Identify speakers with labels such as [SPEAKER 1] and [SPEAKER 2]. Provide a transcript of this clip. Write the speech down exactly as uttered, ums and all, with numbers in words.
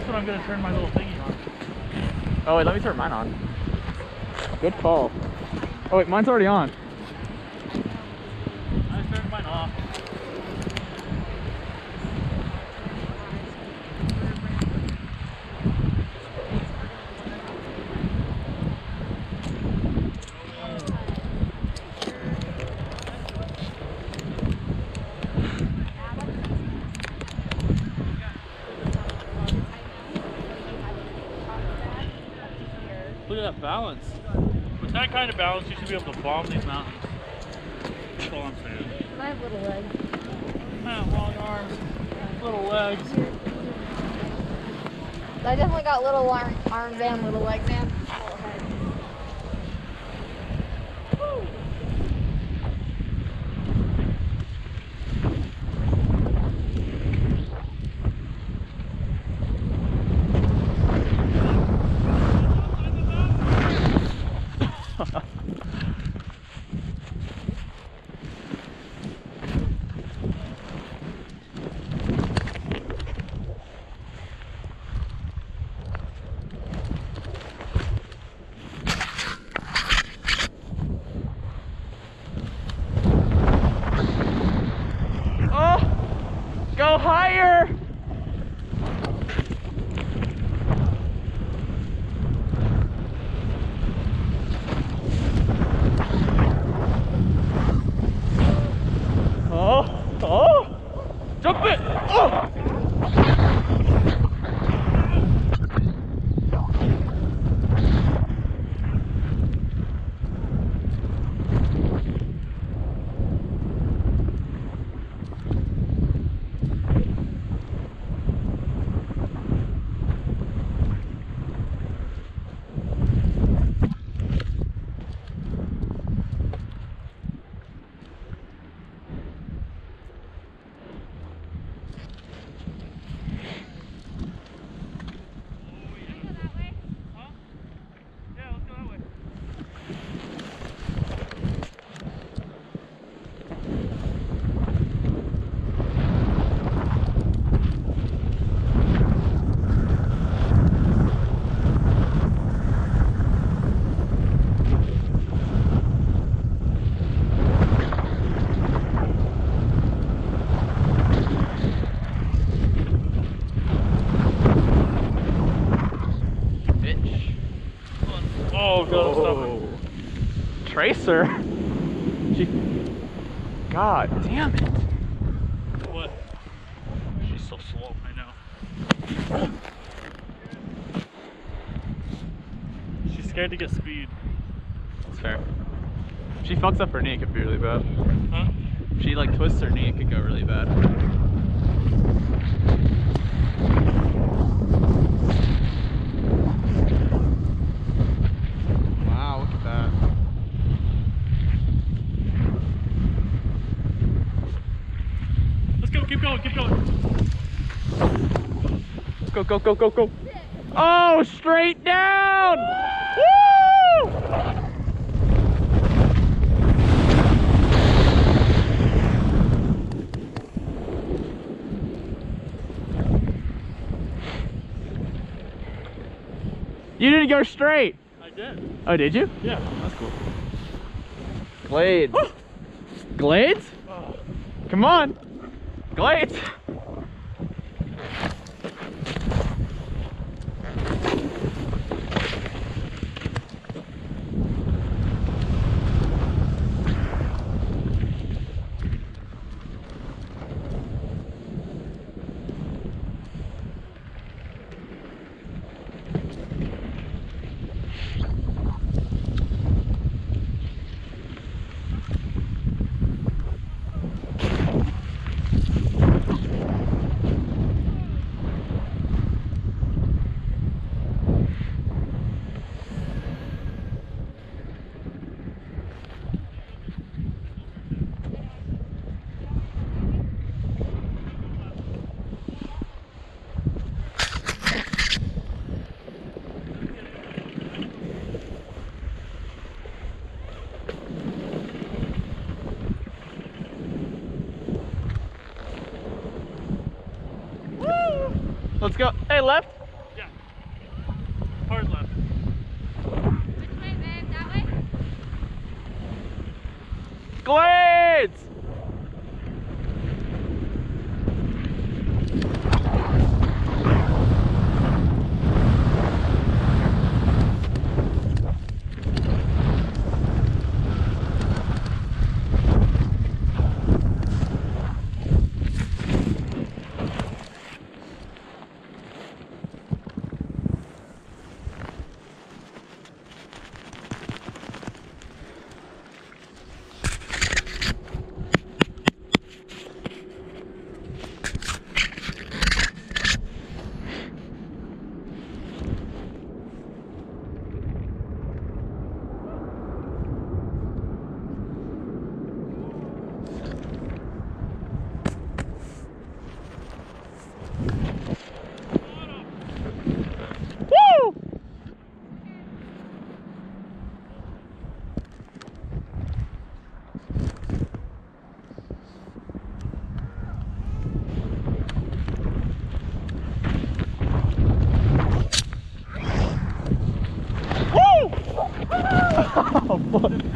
[SPEAKER 1] when I'm gonna turn my little thingy on.
[SPEAKER 2] Oh wait, let me turn mine on. Good call. Oh wait, mine's already on.
[SPEAKER 1] I turned mine off. Look at that balance. With that kind of balance, you should be able to bomb these mountains. That's all I'm saying.
[SPEAKER 3] I have little legs.
[SPEAKER 1] I have long arms, little legs.
[SPEAKER 3] I definitely got little arm, arms and little legs and little head.
[SPEAKER 2] Go higher! Oh, oh! Jump it! Oh!
[SPEAKER 1] Oh, God,
[SPEAKER 2] oh. Tracer? She... God damn it.
[SPEAKER 1] What? She's so slow, I know. She's scared to get speed.
[SPEAKER 2] That's fair. If she fucks up her knee, it could be really bad.
[SPEAKER 1] Huh?
[SPEAKER 2] If she like twists her knee, it could go really bad. Wow, look at that.
[SPEAKER 1] Let's go, keep going, keep going.
[SPEAKER 2] Let's go, go, go, go, go. Oh, straight down! Woo! You didn't go straight.
[SPEAKER 1] I did.
[SPEAKER 2] Oh, did you?
[SPEAKER 1] Yeah.
[SPEAKER 2] That's cool. Glades. Glades?
[SPEAKER 1] Oh.
[SPEAKER 2] Come on. Glades. Let's go. Hey, left. Squids! Oh, fuck.